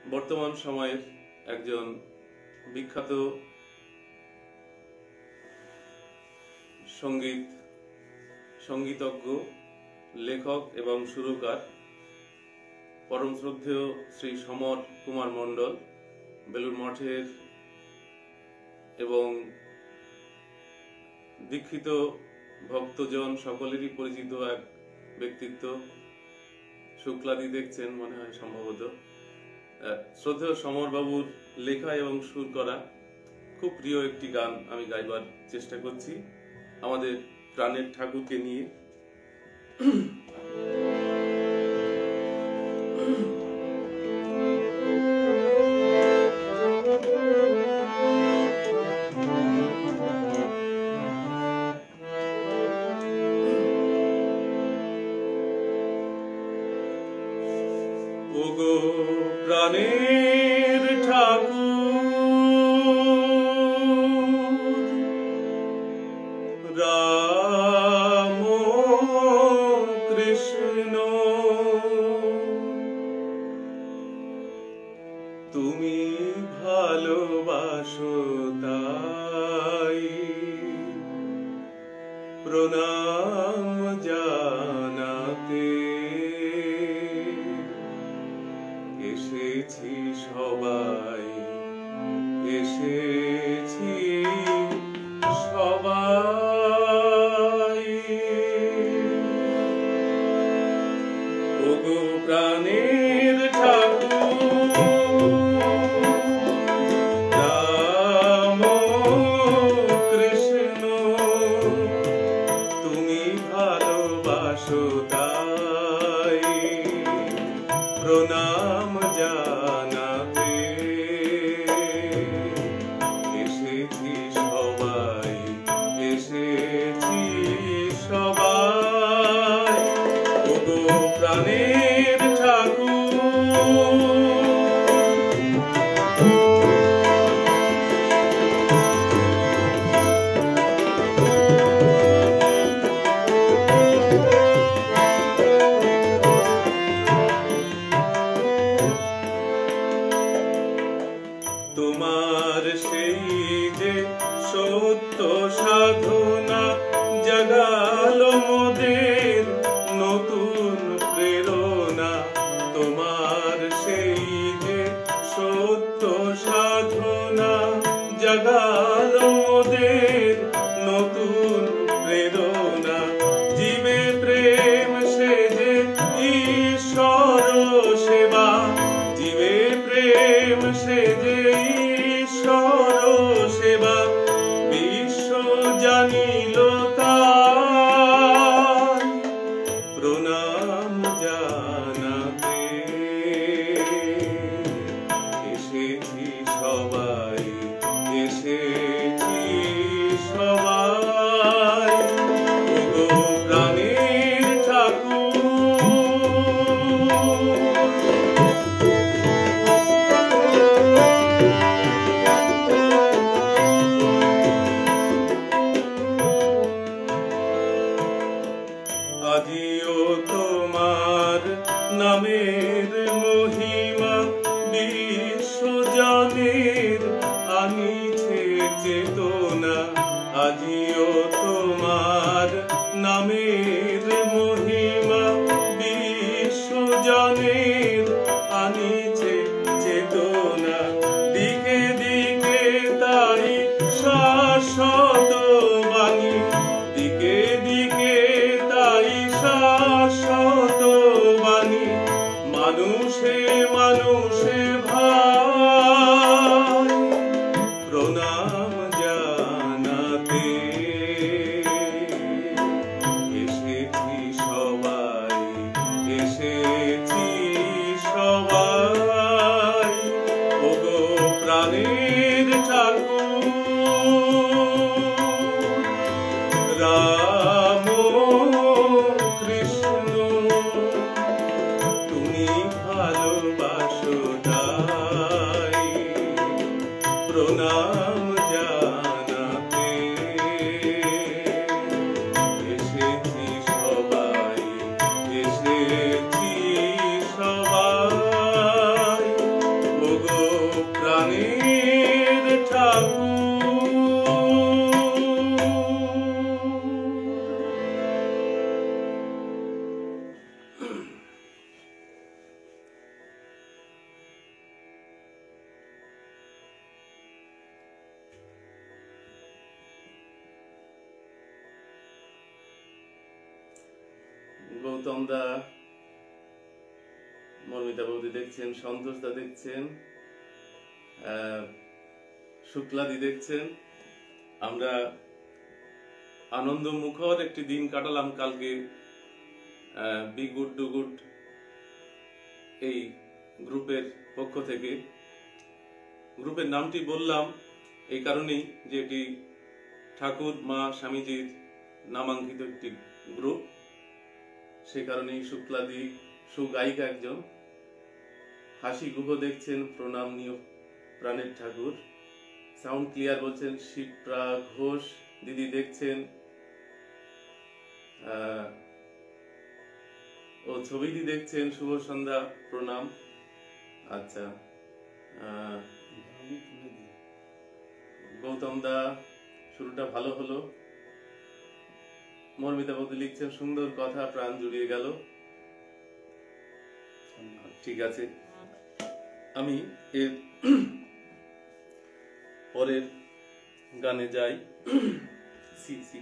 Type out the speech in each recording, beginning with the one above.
বর্তমান সময়ের একজন বিখ্যাত সঙ্গীতজ্ঞ, লেখক এবং সুরকার পরম শ্রদ্ধেয় শ্রী সমর কুমার মণ্ডল, বেলুড় মঠের এবং দীক্ষিত ভক্তজন সকলেরই পরিচিত এক ব্যক্তিত্ব। শুক্লাদি দেখছেন মনে হয় সম্ভবত। শ্রদ্ধেয় সমর বাবুর লেখা এবং সুর করা খুব প্রিয় একটি গান আমি গাইবার চেষ্টা করছি আমাদের প্রাণের ঠাকুরকে নিয়ে। ওগো প্রাণের ঠাকুর রাম কৃষ্ণ, তুমি ভালোবাসো তাই প্রণাম জানাতে এসেছি সবাই, এসেছি সবাই। ওগো প্রাণের ঠাকুর রাম কৃষ্ণ, তুমি ভালোবাসো তাই প্রণাম জানাতে এসেছি সবাই, এসেছি সবাই। ওগো প্রাণের ঠাকুর তোমার সেই যে সত্য সাধনা জাগালো মোদের নতুন প্রেরণা। তোমার সেই যে সত্য সাধনা জাগালো মোদের নতুন প্রেরণা। জীবে প্রেম সেজে ঈশ্বর সেবা, জীবে প্রেম সেজে ঈশ্বর সেবা, বিশ্ব জানিল তাই প্রণাম জানাতে এসেছি সবাই, এসেছি সবাই। ওগো প্রাণের ঠাকুর আজিও তোমার নামের মহিমা বিশ্বজনের আনিছে চেতনা। আজিও তোমার নামের মহিমা বিশ্বজনের আনিছে চেতনা। দিকে দিকে তাই শাশ্বত বাণী, দিকে দিকে তাই শাশ্বত বাণী। মানুষে মানুষে ভাই প্রণাম জানাতে এসেছি সবাই, এসেছি সবাই। ওগো প্রাণের ঠাকুর রাম কৃষ্ণ, তুমি ভালোবাসো তাই প্রণাম জানাতে এসেছি সবাই, এসেছি সবাই। গৌতম দা, মর্মিতা বৌদি দেখছেন, সন্তোষ দা দেখছেন, শুক্লাদি দেখছেন। আমরা আনন্দ মুখর একটি দিন কাটালাম কালকে বি গুড ডু গুড এই গ্রুপের পক্ষ থেকে। গ্রুপের নামটি বললাম এই কারণেই যে এটি ঠাকুর মা স্বামীজির নামাঙ্কিত একটি গ্রুপ, সে কারণেই শুক্লাদি সুগায়িকা একজন। হাসি গুহ দেখছেন, প্রণাম নিয় প্রাণের ঠাকুর। সাউন্ড ক্লিয়ার বলছেন শিপ্রা ঘোষ দিদি দেখছেন, ও ছবিটি দেখছেন, শুভ সন্ধ্যা, প্রণাম। আচ্ছা, গৌতম দা শুরুটা ভালো হলো। মর্মিতা বৌদি লিখছেন সুন্দর কথা, প্রাণ জুড়িয়ে গেল। ঠিক আছে, আমি এর পরের গানে যাই। সি সি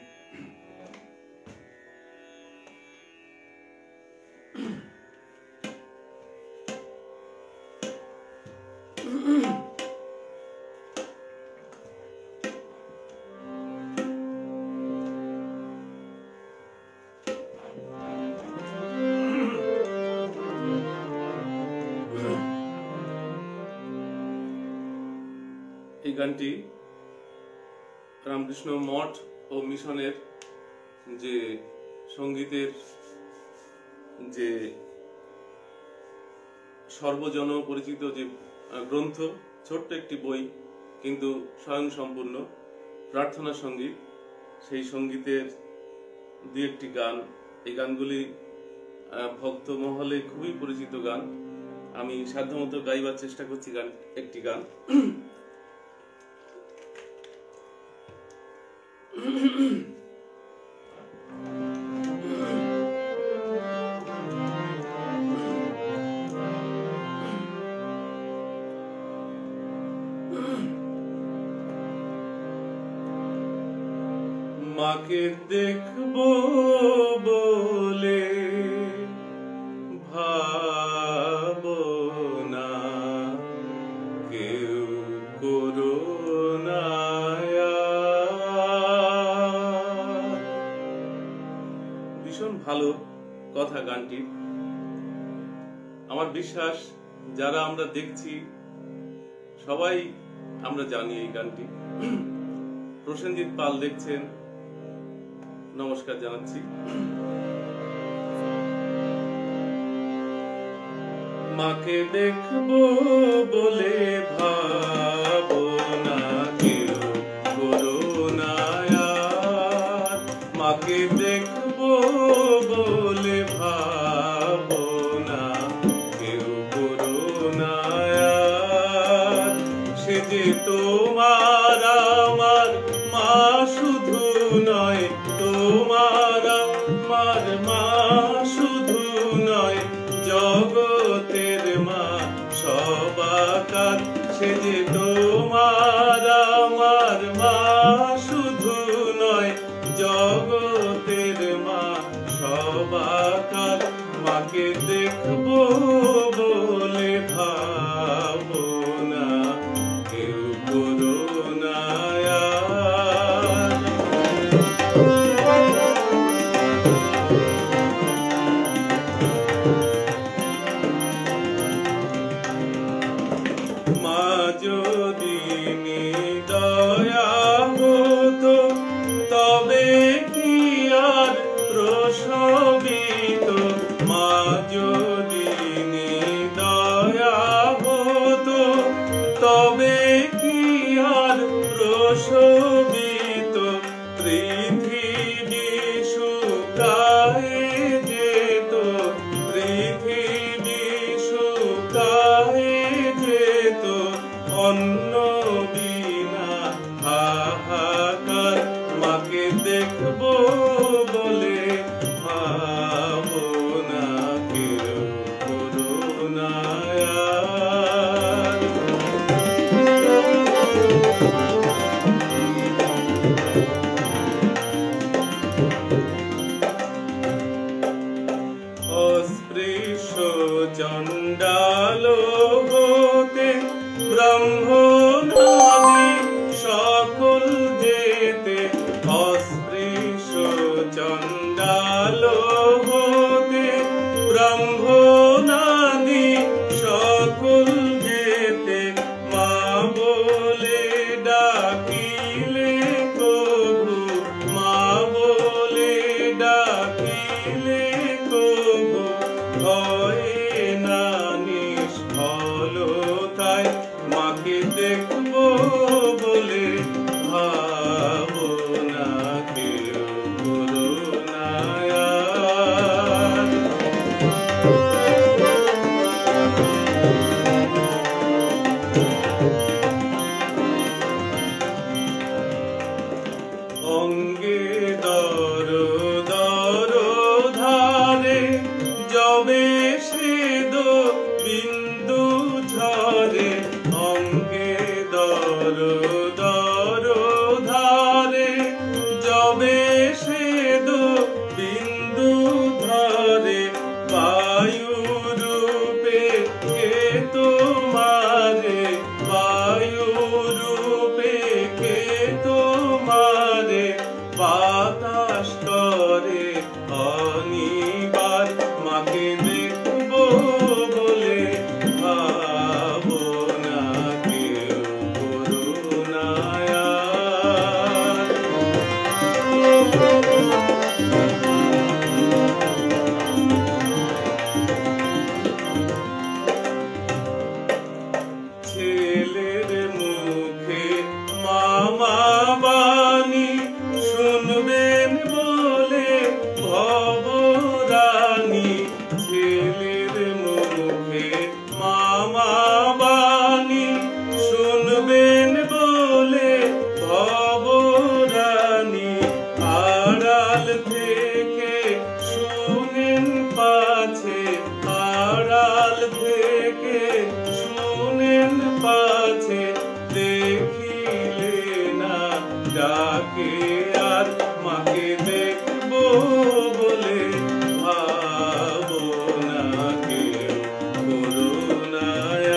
এই গানটি রামকৃষ্ণ মঠ ও মিশনের যে সঙ্গীতের যে সর্বজন পরিচিত যে গ্রন্থ, ছোট্ট একটি বই কিন্তু স্বয়ং সম্পূর্ণ প্রার্থনা সঙ্গীত, সেই সঙ্গীতের দুই একটি গান। এই গানগুলি ভক্ত মহলে খুবই পরিচিত গান। আমি সাধ্যমতো গাইবার চেষ্টা করছি একটি গান। মাকে দেখবো বলে ভাবো না, কেউ করোনা। ভীষণ ভালো কথা গানটি। আমার বিশ্বাস যারা আমরা দেখছি সবাই আমরা জানি এই গানটি। প্রসেনজিৎ পাল দেখছেন, নমস্কার জানাচ্ছি। মাকে দেখবো বলে ভাবো না, কেউ করোনা। মাকে দেখবো বলে ভাবো না, কেউ করোনা। সে যে তোমার আমার মা শুধু নয়, তোমার আমার মা শুধু নয়, জগতের মা সবাকার। সে যে তোমার আমার মা শুধু নয়, জগতের মা সবাকার। মাকে দেখবো বলে ভাবো না, কেউ করোনা। মা যদি দয়া হতো তবে কি আর প্রসবিত। মা যদি চণ্ডাল হতে ব্রহ্মনাদি সকল যেতে অস্পৃশ চণ্ডাল হতে ব্রহ্মনাদি সকল যেতে মা বলে ডাকিলে কবু মা বলে ডাকিলে কবু ভয়ে না নিষ্ফলতায় মাকে দেখবো বলে ভাবনা কেউ করুণায় অঙ্গে দর দর ধারে যবে সেদ বিন্দু ঝরে অঙ্গে দর দর ধারে যবে সেদ বিন্দু ধরে বায়ু রূপে কে তোমারে বায়ু রূপে কে তোমারে বাতাস করে অনিবার মাকে দেখবো বলে ভাবনা কেউ করুণায় ছেলের মুখে মামা বাণী শুনবেন বলে ভবরানী ছেলের মুখে মামা বাণী শুনবেন বলে ভবরানী আড়াল থেকে শুনেন পাছে আড়াল থেকে শুনেন পাছে দেখিলে না ডাকে আর মাকে দেখবো বলে ভাবনা কেউ করুণায়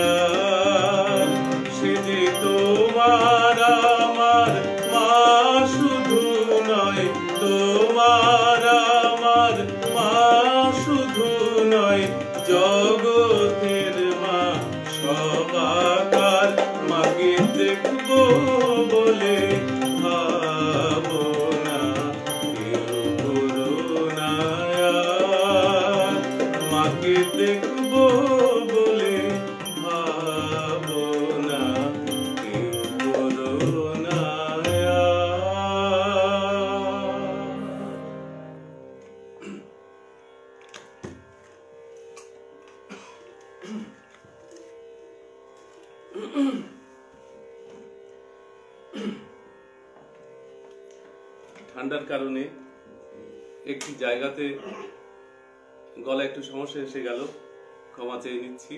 সে যে তোমার আমার মা শুধু নয় তোমার আমার মা শুধু নয় জগতের মা সবাকার মাকে দেখবো বলে ভাবনা কেউ করুণায় মাকে দেখবো বলে ভাবনা কেউ করুণায় ঠান্ডার কারণে একটি জায়গাতে গলা একটু সমস্যা এসে গেল, ক্ষমা চেয়ে নিচ্ছি।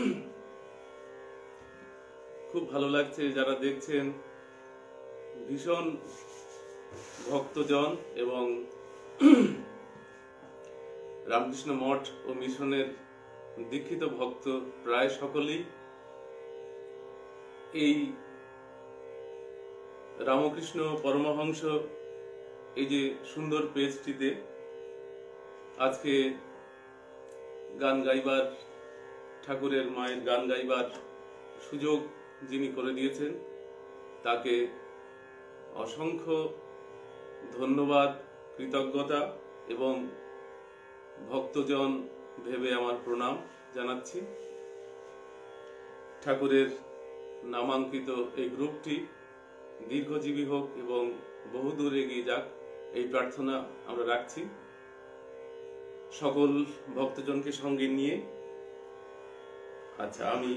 খুব ভালো লাগছে যারা দেখছেন, ভীষণ ভক্তজন এবং রামকৃষ্ণ মঠ ও মিশনের দীক্ষিত ভক্ত প্রায় সকলেই এই রামকৃষ্ণ পরমহংস এই যে সুন্দর পেজটিতে আজকে গান গাইবার, ঠাকুরের মায়ের গান গাইবার সুযোগ যিনি করে দিয়েছেন তাকে অসংখ্য ধন্যবাদ, কৃতজ্ঞতা এবং ভক্তজন ভেবে আমার প্রণাম জানাচ্ছি। ঠাকুরের নামাঙ্কিত এই গ্রুপটি দীর্ঘজীবী হোক এবং বহুদূর এগিয়ে যাক, এই প্রার্থনা আমরা রাখছি সকল ভক্তজনকে সঙ্গে নিয়ে। আচ্ছা, আমি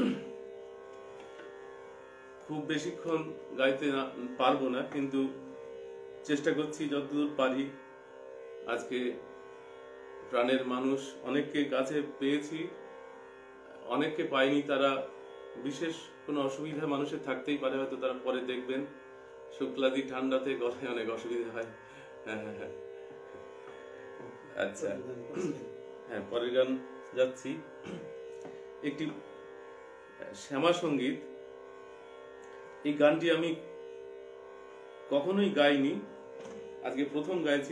খুব বেশিক্ষণ গাইতে পারবো না, কিন্তু চেষ্টা করছি যতদূর পারি। আজকে প্রাণের মানুষ অনেককে কাছে পেয়েছি, অনেককে পাইনি, তারা বিশেষ কোনো অসুবিধা মানুষের থাকতেই পারে, হয়তো তারা পরে দেখবেন। শুক্লাদি ঠান্ডাতে গলায় অনেক অসুবিধা হয়। হ্যাঁ হ্যাঁ হ্যাঁ, আচ্ছা হ্যাঁ, পরের গান যাচ্ছি একটি শ্যামা সঙ্গীত। এই গানটি আমি কখনোই গাইনি, আজকে প্রথম গাইছি।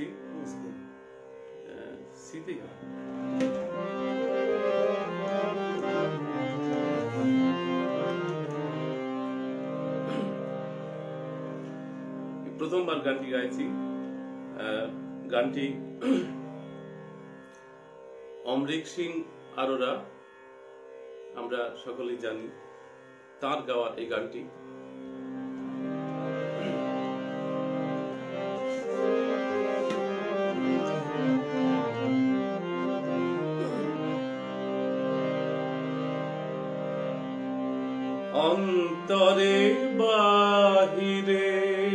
স্মৃতি প্রথমবার গানটি গাইছি। গানটি অমরিক সিং আরোরা, আমরা সকলেই জানি, তার গাওয়া এই গানটি। অন্তরে বাহিরে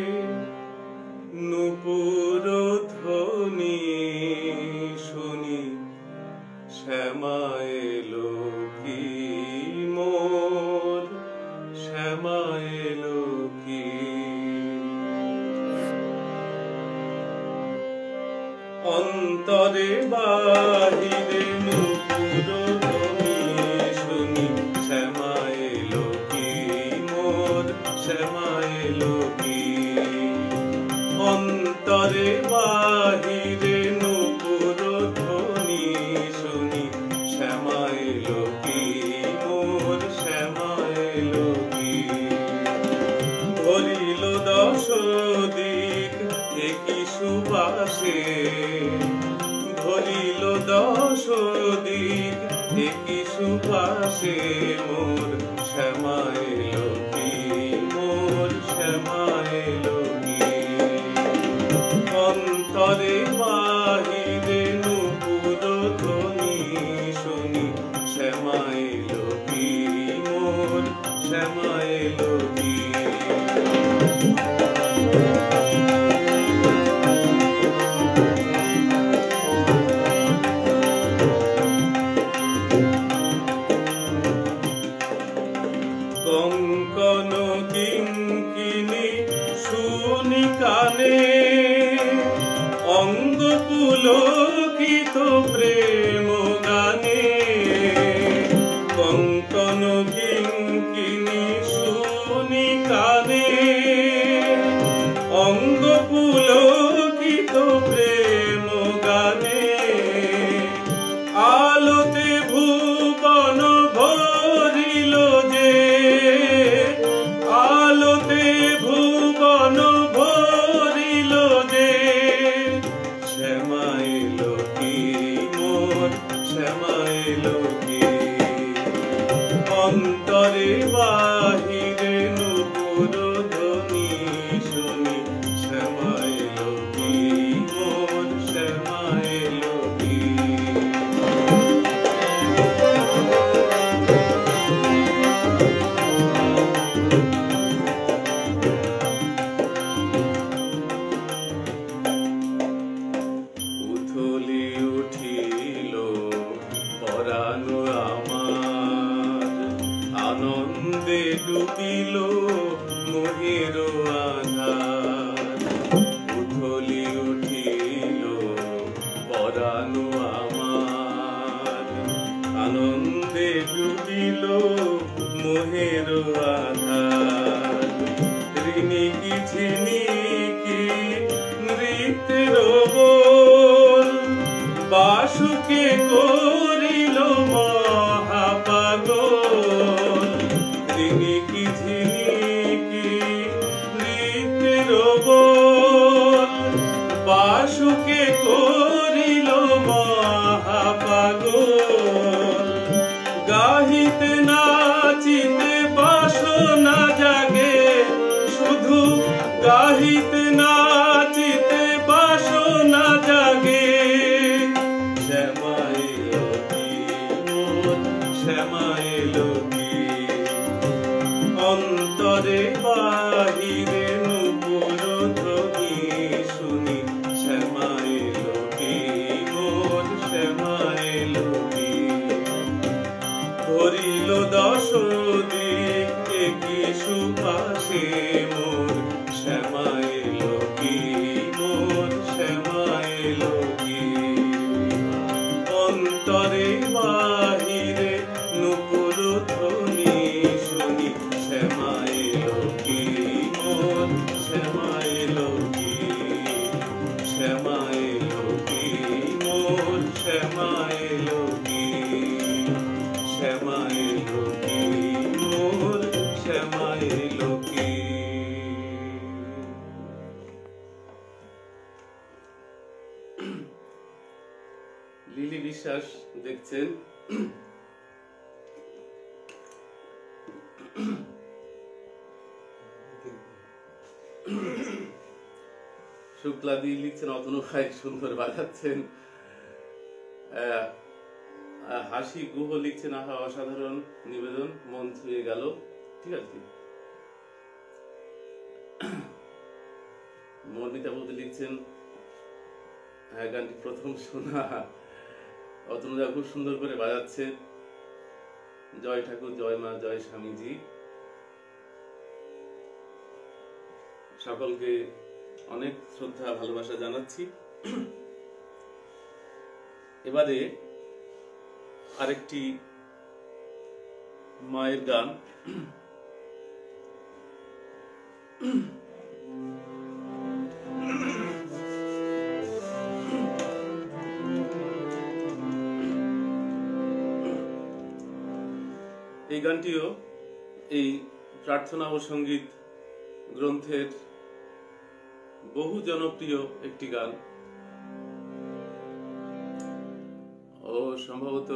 নূপুর ধ্বনি শুনি, শ্যামা এলো কি মোর, শ্যামা এলো কি। অন্তরে বাহিরে নূপুর ধ্বনি শুনি, শ্যামা এলো কি মোর, শ্যামা এলো কি। অন্তরে বাহিরে নূপুর ধ্বনি শুনি, শ্যামা এলো কি মোর, শ্যামা এলো কি। ধরিল দশ দিক একই সুবাসে, ধরিল দশ দিক একই সুবাসে, মোর শ্যামা এলো কি মোর, শ্যামা এলো কি। অন্তরে বাহিরে নূপুর ধ্বনি শুনি, শ্যামা এলো কি মোর, শ্যামা এলো কি। কঙ্কন কিঙ্কিণী শুনি কানে, অঙ্গ পুলকিত প্রেম গানে। কঙ্কন কিঙ্কিণী শুনি কানে, অঙ্গ পুলকিত প্রেম গানে। আলোতে ভুবন ভরিল যে, আলোতে ভুবন ভরিল যে, শ্যামা এলো কি মোর, শ্যামা এলো কি। অন্তরে বাহিরে নূপুর ধ্বনি শুনি, শ্যামা এলো কি মোর, শ্যামা এলো কি। উথলি উঠিল পরাণ আমার, আনন্দে ডুবিল মোহের আধার। উথলি উঠিল পরাণ আমার, আনন্দে ডুবিল মোহের আধার। ঋণিকি ঝিনিকি নৃত্যের বোল, বাসুকে করিল মহাপাগল। ঋণিকি ঝিনিকি নৃত্যের বোল, বাসুকে করিল মহাপাগল। গাহিতে নাচিতে বাসনা জাগে, শুধু গাহিতে নাচিতে বাসনা জাগে। শ্যামা এলো কি মোর, শ্যামা এলো কি। অন্তরে বাহিরে নূপুর ধ্বনি শুনি, শ্যামা এলো কি মোর, শ্যামা এলো কি। ধরিল দশ দিক একই সুবাসে, মোর শ্যামা এলো কি মোর, শ্যামা এলো কি। অন্তরে শ্যামা এলো কি, মোর শ্যামা এলো কি। লিলি বিশ্বাস দেখছেন, শুক্লাদি লিখছেন অতনু ভাই সুন্দর বাজাচ্ছেন। হাসি গুহ লিখছেন আহা অসাধারণ নিবেদন, মন ছুঁয়ে গেল। ঠিক আছে। মর্মিতা বলতে লিখছেন হ্যাঁ গানটি প্রথম শোনা, অতনুদা খুব সুন্দর করে বাজাচ্ছে। জয় ঠাকুর, জয় মা, জয় স্বামীজি। সকলকে অনেক শ্রদ্ধা ভালোবাসা জানাচ্ছি। এবারে আরেকটি মায়ের গান। এই গানটিও এই প্রার্থনা ও সঙ্গীত গ্রন্থের বহু জনপ্রিয় একটি গান। ও সম্ভবত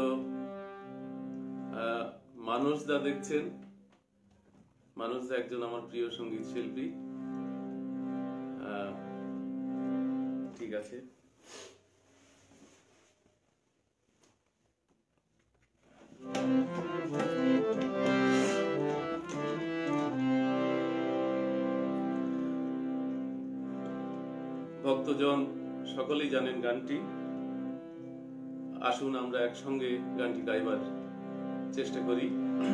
মানসদা দেখছেন, মানসদা একজন আমার প্রিয় সঙ্গীত শিল্পী। ঠিক আছে। ভক্তজন সকলেই জানেন গানটি। আসুন আমরা একসঙ্গে গানটি গাইবার চেষ্টা করি।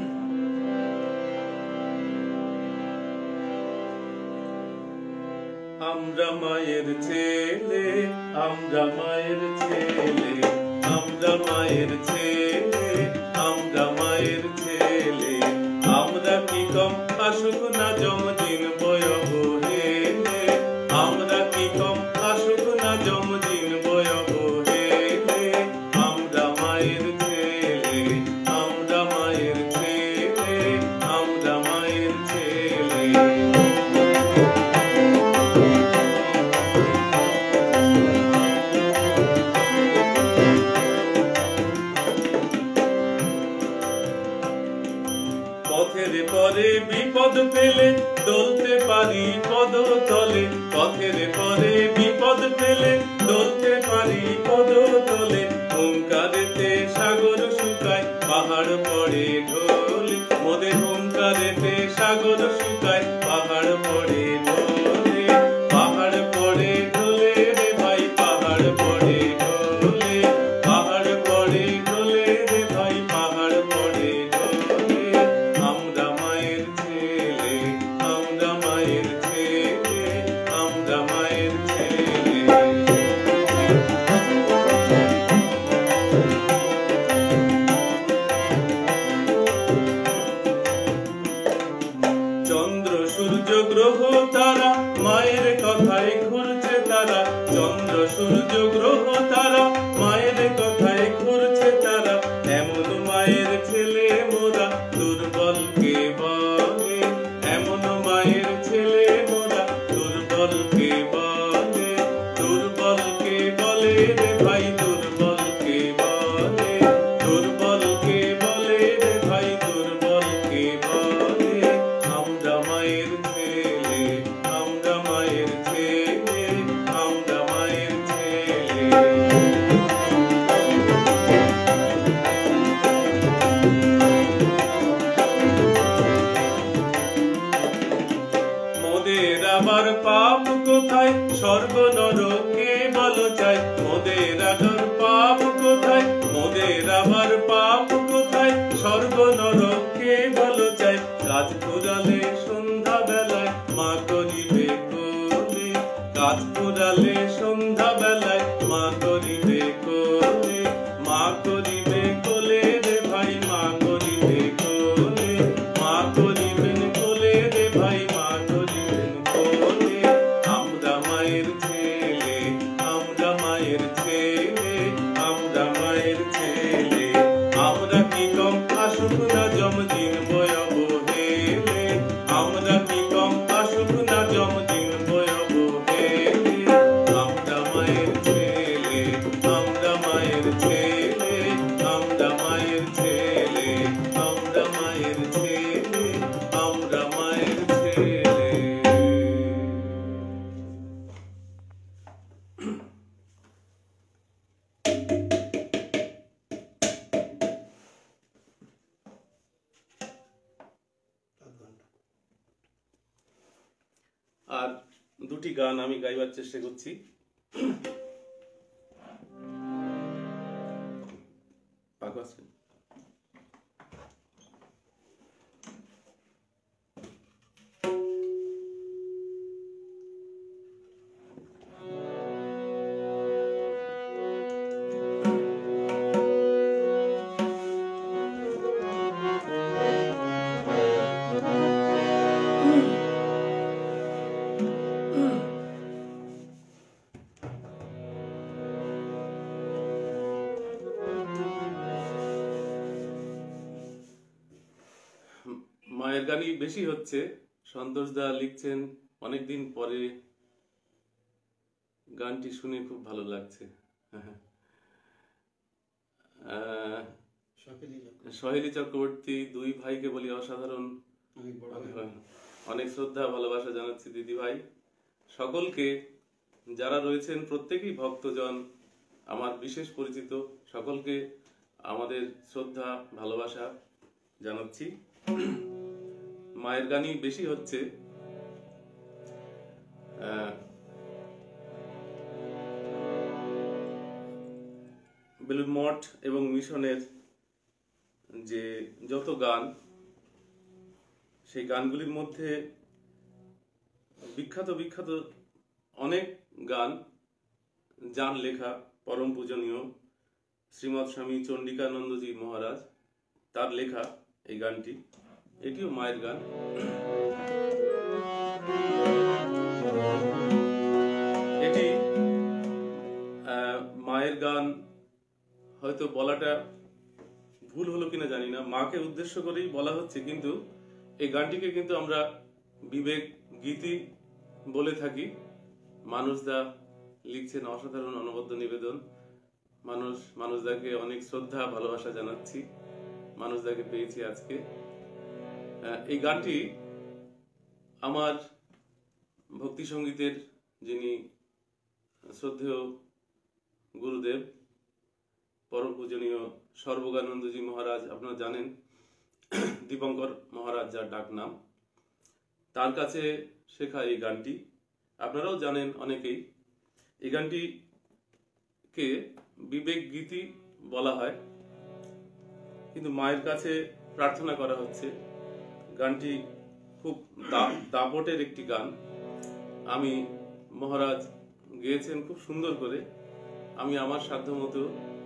আমরা মায়ের ছেলে, আমরা মায়ের ছেলে, আমরা মায়ের ছেলে, আমরা মায়ের ছেলে, আমরা কি কম আসুক না জমদিন বয়ব হেলে, আমরা কি কম আসুক না জমদিন বয়ব হেলে, আমরা মায়ের ছেলে, আমরা মায়ের ছেলে, আমরা মায়ের ছেলে। পথের পরে বিপদ পেলে দলতে পারি পদতলে, পথের পরে বিপদ পেলে দলতে পারি পদতলে, হুঙ্কারেতে সাগর শুকায় পাহাড় পড়ে ঢলে, মোদের হুঙ্কারেতে সাগর শুকায় পাহাড় পড়ে ঢলে, পাহাড় পড়ে ঢলে রে ভাই, পাহাড় পড়ে ঢলে, পাহাড় পড়ে ঢলে রে ভাই, পাহাড় পড়ে ঢলে। আমরা মায়ের ছেলে, আমরা মায়ের ছেলে, আমরা মায়ের ছেলে। চন্দ্র সূর্য গ্রহ তারা মায়ের কথায় ঘুরছে তারা, চন্দ্র সূর্য গ্রহ তারা মায়ের কথায় ঘুরছে তারা, এমন মায়ের ছেলে মোরা দুর্বলকে বলে, এমন মায়ের ছেলে মোরা দুর্বলকে বলে, দুর্বলকে বলে রে ভাই, দুর্বলকে বলে, দুর্বলকে বলে রে ভাই, দুর্বলকে বলে। আমরা মায়ের ছেলে, আমরা মায়ের ছেলে, আমরা মায়ের ছেলে। মোদের আবার পাপ কোথায়, স্বর্গ নরকে বলো চাই, মোদের আবার পাপ কোথায়, মোদের আবার পাপ কোথায়, স্বর্গ নরকে বলো চাই। কাজ পুরালে সন্ধ্যা বেলায় মা করিবে কোলে, কাজ পুরালে সন্ধ্যা বেলায় মা করিবে কোলে, মা করিবে কোলে রে ভাই, মা করিবে কোলে, মা করিবেন কোলে রে ভাই, মা করিবেন কোলে। আমরা মায়ের ছেলে, আমরা মায়ের ছেলে, আমরা মায়ের ছেলে, আমরা কি কম আসুক না জমদিন বয় অবহেলে, আমরা কি কম আসুক না জমদিন বয় অবহেলে। আমরা মায়ের ছেলে, আমরা মায়ের ছেলে, আমরা মায়ের ছেলে, আমরা মায়ের ছেলে, আমরা মায়ের ছেলে। আর দুটি গান আমি গাইবার চেষ্টা করছি। মায়ের গানই বেশি হচ্ছে। সন্তোষ দা লিখছেন, অনেকদিন পরে গানটি শুনে খুব ভালো লাগছে। সহেলী চক্রবর্তী, দুই ভাইকে বলি অসাধারণ, অনেক শ্রদ্ধা ভালোবাসা জানাচ্ছি দিদি ভাই। সকলকে যারা রয়েছেন প্রত্যেকেই ভক্তজন, আমার বিশেষ পরিচিত, সকলকে আমাদের শ্রদ্ধা ভালোবাসা জানাচ্ছি। মায়ের গানই বেশি হচ্ছে। বেলুড় মঠ এবং মিশনের যে যত গান, সেই গানগুলির মধ্যে বিখ্যাত বিখ্যাত অনেক গান যার লেখা, পরম পূজনীয় শ্রীমৎ স্বামী চন্ডিকানন্দজি মহারাজ, তার লেখা এই গানটি, এটিও মায়ের গান। এটি মায়ের গান, হয়তো বলাটা ভুল হলো কিনা জানি না, মাকে উদ্দেশ্য করেই বলা হচ্ছে, কিন্তু এই গানটিকে কিন্তু আমরা বিবেক গীতি বলে থাকি। মানুষদা লিখছেন অসাধারণ অনবদ্য নিবেদন। মানুষদাকে অনেক শ্রদ্ধা ভালোবাসা জানাচ্ছি। মানুষদাকে পেয়েছি আজকে। এই গানটি আমার ভক্তি সঙ্গীতের যিনি শ্রদ্ধেয় গুরুদেব পরম পূজনীয় সর্বজ্ঞানন্দজি মহারাজ, আপনারা জানেন দীপঙ্কর মহারাজ যার ডাক নাম, তার কাছে শেখা এই গানটি। আপনারাও জানেন অনেকেই। এই গানটিকে বিবেক গীতি বলা হয়, কিন্তু মায়ের কাছে প্রার্থনা করা হচ্ছে। গানটি খুব দাপটের একটি গান। আমি মহারাজ গেয়েছেন খুব সুন্দর করে, আমি আমার সাধ্য মতো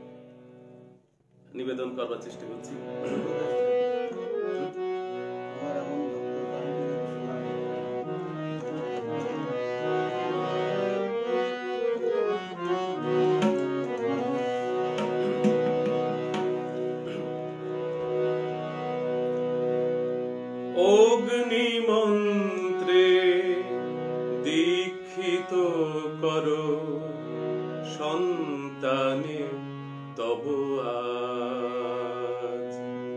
নিবেদন করবার চেষ্টা করছি। অগ্নি মন্ত্রে দীক্ষিত করো সন্তানে তব আজ,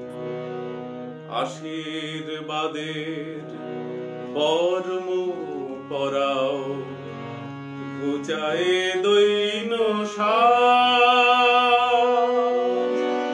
আশীর্বাদের বর্ম পরাও ঘুচায়ে দৈন সাজ।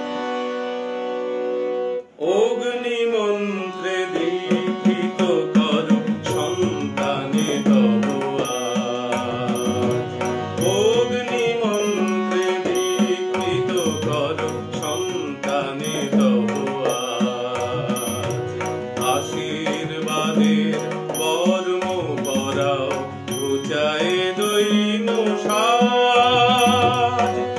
অগ্নি মন্ত্রে দীক্ষিত করো সন্তানে তব আজ, অগ্নি মন্ত্রে দীক্ষিত করো সন্তানে তব আজ, আশীর্বাদের বর্ম পরাও ঘুচায়ে দৈন সাজ।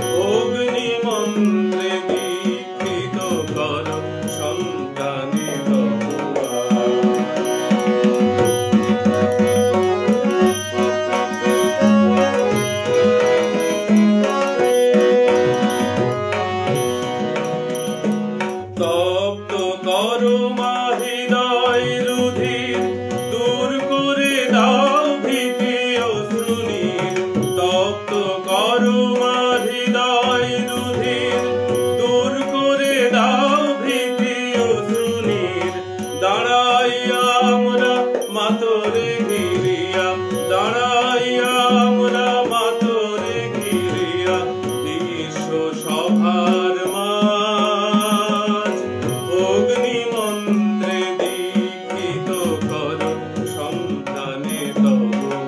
করো মা হৃদয় রুধির, দূর করে দাও ভীতি অশ্রুনীর। তপ্ত করো মা হৃদয় রুধির, দূর করে দাও ভীতি অশ্রুনীর। দাঁড়াইয়া আমরা মাতরে ঘিরিয়া, দাঁড়াইয়া আমরা মাতরে ঘিরিয়া, বিশ্ব সভার মাঝ অগ্নি মন্ত্রে দীক্ষিত করো সন্তানে তব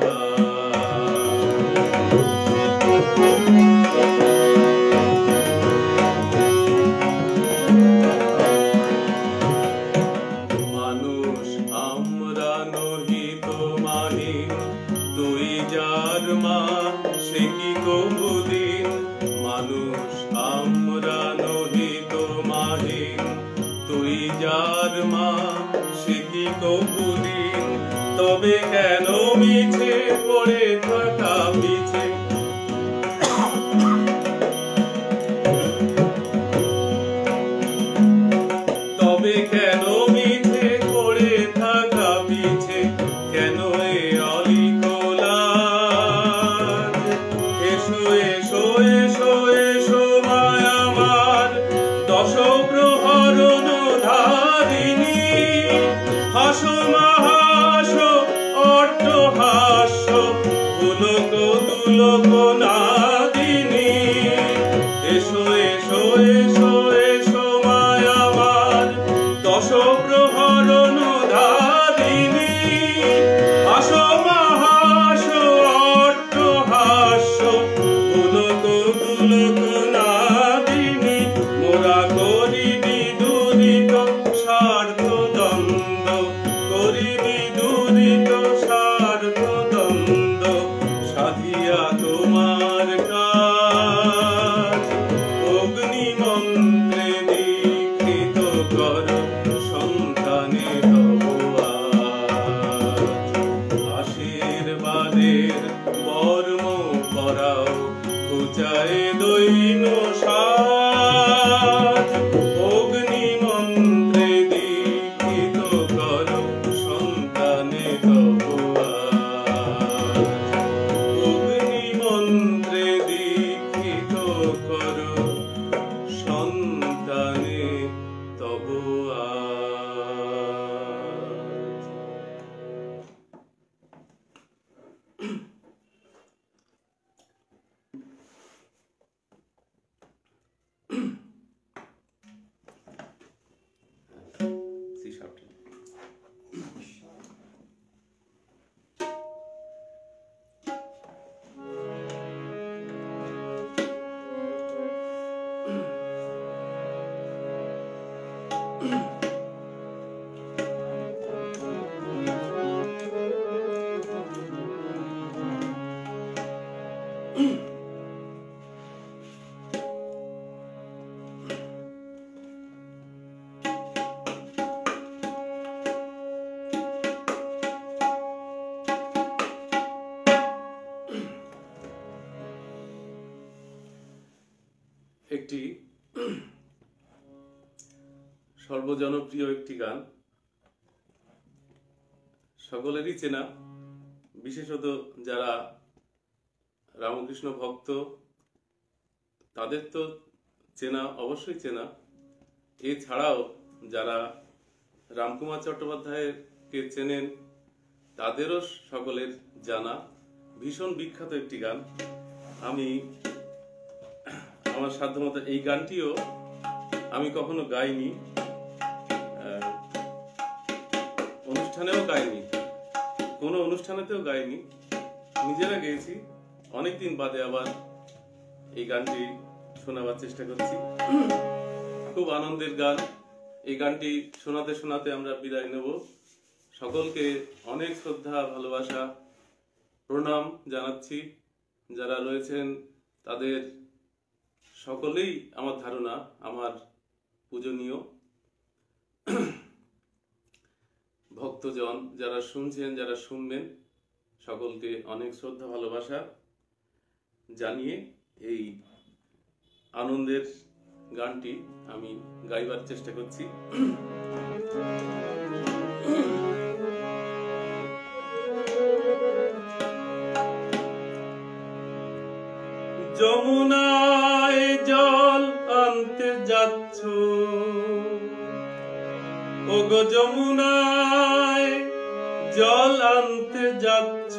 মানুষ আমরা নহি তোমাহীন, তুই যার মা সে কি কবুদিন। মানুষ আমরা নহি তোমাহীন, তুই যার মা সে কি কবুদিন। তবে কেন মিছে পড়ে থাকা পিছে, তবে কেন মিছে পড়ে থাকা পিছে, কেন এ অলিকলাজ। এসো এসো এসো এসো মায় আমার দশ প্রহরণ ধারিণী। হাসো মা হাসো অট্টহাস্য, পুলক দুলক নাদিনী। এসো এসো এসো এসো মায় আমার দশ প্রহরণ ধারিণী। হাসো মা হাসো অট্টহাস্য, পুলক দুলক নাদিনী। মোরা করি বিদুরিত স্বার্থ দ্বন্দ্ব, করি বিদুরিত স্বার্থ দ্বন্দ্ব। সাধিয়া তোমার কাজ অগ্নি মন্ত্রে দীক্ষিত করো সন্তানে তব আজ। আশীর্বাদের বর্ম পরাও ঘুচায় দৈন সাজ। অগ্নি মন্ত্রে দীক্ষিত করো সন্তানে তব আজ। অগ্নি মন্ত্রে দীক্ষিত করো সন্তানে তব আজ। C sharp. একটি সর্বজনপ্রিয় একটি গান, সকলেরই চেনা, বিশেষত যারা রামকৃষ্ণ ভক্ত তাদের তো চেনা, অবশ্যই চেনা। এছাড়াও যারা রামকুমার চট্টোপাধ্যায়কে চেনেন তাদেরও সকলের জানা ভীষণ বিখ্যাত একটি গান। আমি আমার সাধ্যমতো এই গানটিও আমি কখনো গাইনি, অনুষ্ঠানেও গাইনি, কোনো অনুষ্ঠানেতেও গাইনি, নিজেরা গেয়েছি। অনেকদিন বাদে আবার এই গানটি শোনাবার চেষ্টা করছি। খুব আনন্দের গান। এই গানটি শোনাতে শোনাতে আমরা বিদায় নেব। সকলকে অনেক শ্রদ্ধা, ভালোবাসা, প্রণাম জানাচ্ছি। যারা রয়েছেন তাদের সকলেই আমার ধারণা আমার পূজনীয় ভক্তজন। যারা শুনছেন, যারা শুনবেন, সকলকে অনেক শ্রদ্ধা, ভালোবাসা জানিয়ে এই আনন্দের গানটি আমি গাইবার চেষ্টা করছি। যমুনায় জল আনতে যাচ্ছ, ওগো যমুনায় জল আনতে যাচ্ছ,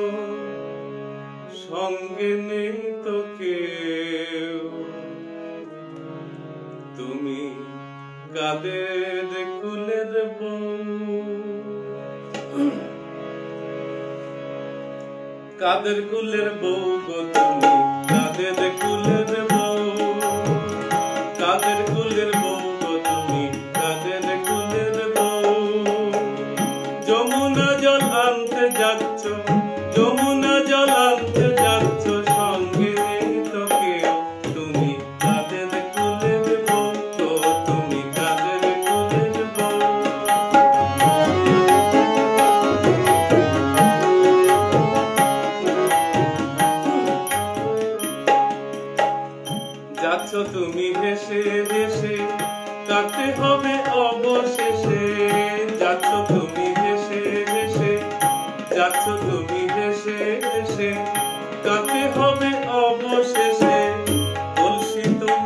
সঙ্গে নেই তো কেউ, তুমি কাদের কুলের বউ। কাদের কুলের বউ গো তুমি, কাদের কুলের বউ, কাদের কুলের বউ গো তুমি, কাদের কুলের বউ। যমুনা জল আনতে যাচ্ছ, যমুনা জল আনতে যাচ্ছ, সঙ্গে নেই তো কেউ, তুমি কাদের কুলের বউ গো তুমি, কাদের কুলের বউ। যাচ্ছ তুমি হেসে হেসে, কাটতে হবে অবশেষে, যাচ্ছ তুমি হেসে হেসে, যাচ্ছ তুমি হেসে হেসে, কাটতে হবে অবশেষে। কলসি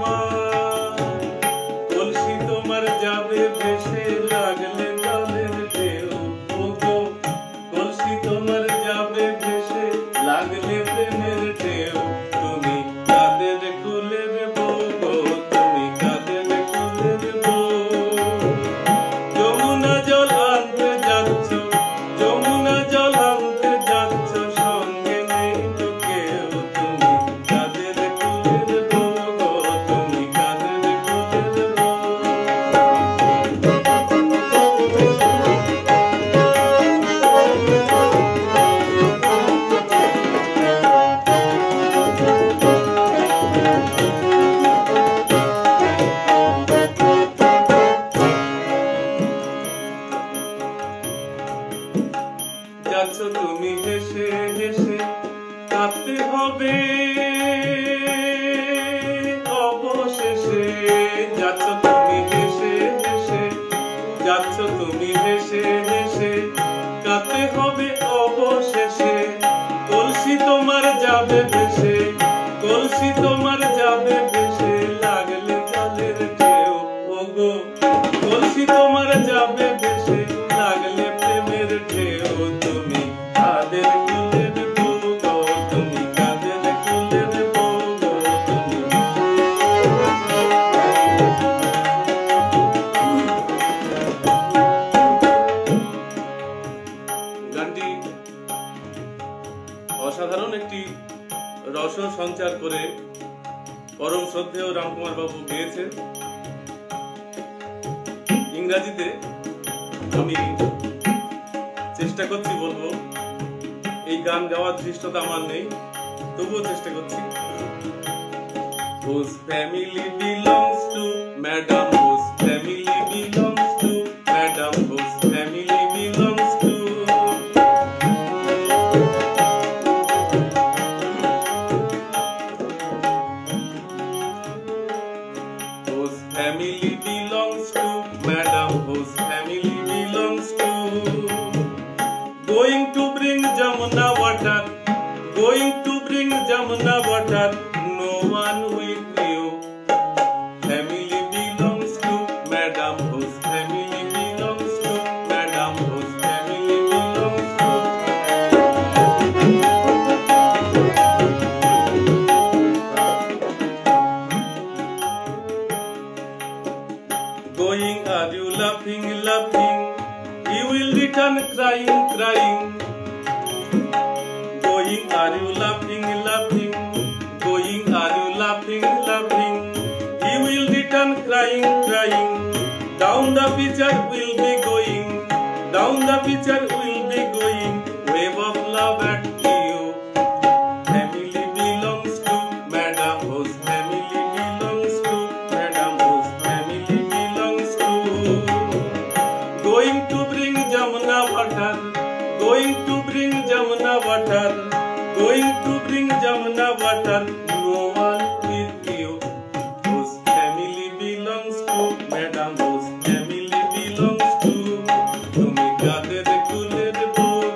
তোমার যাবে ভেসে, লাগলে জলের ঢেউ, ওগো কলসি তোমার যাবে ভেসে, লাগলে প্রেমের ঢেউ, তুমি কাদের কুলের বউ গো তুমি, কাদের কুলের বউ। যমুনা জল আনতে যাচ্ছ, যমুনা জল আনতে যাচ্ছ, সঙ্গে নেই তো কেউ, তুমি কাদের কুলের বউ গো তুমি, কাদের কুলের বউ। যাচ্ছ তুমি হেসে হেসে, কাঁদতে হবে অবশেষে, যাচ্ছ তুমি হেসে হেসে, যাচ্ছ তুমি হেসে হেসে, কাঁদতে হবে অবশেষে। কলসি তোমার যাবে ভেসে, কলসি তোমার যাবে ভেসে, লাগলে জলের ঢেউ, ওগো কলসি তোমার যাবে ভেসে, লাগলে প্রেমের ঢেউ, তুমি কাদের কুলের বউ গো তুমি, কাদের কুলের বউ গো তুমি। গানটি অসাধারণ একটি রস সঞ্চার করে পরম শ্রদ্ধেয় রামকুমার বাবু গেয়েছেন। ইংরাজিতে আমি চেষ্টা করছি বলবো, এই গান গাওয়ার ধৃষ্টতা আমার নেই, তবুও চেষ্টা করছি। Whose family belongs to Madam, whose family belongs to Madam, whose family belongs to whose family belongs to Madam, whose family belongs to going to bring Jamuna water, going to bring Jamuna water, no one with you. Family belongs to Madam, whose family belongs to Madam, whose family belongs to. Going, are you laughing, laughing? You will return crying, crying. Going, are you laughing, laughing? Going, are you laughing, laughing? He will return crying, crying. Down the pitcher will be going, down the pitcher will be going. Wave of love at you. Family belongs to Madam, whose family belongs to Madam, whose family belongs to. Going to bring Jamuna water, going to bring Jamuna water, going to bring Jamuna water, no one with you. Whose family belongs to Madam, whose family belongs to. তুমি কাদের কুলের বউ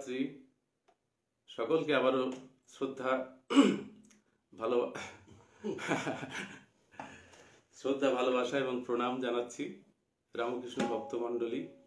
ভ্রাতাশ্রী সকলকে আবারও শ্রদ্ধা ভালোবাসা এবং প্রণাম জানাচ্ছি। রামকৃষ্ণ ভক্তমণ্ডলী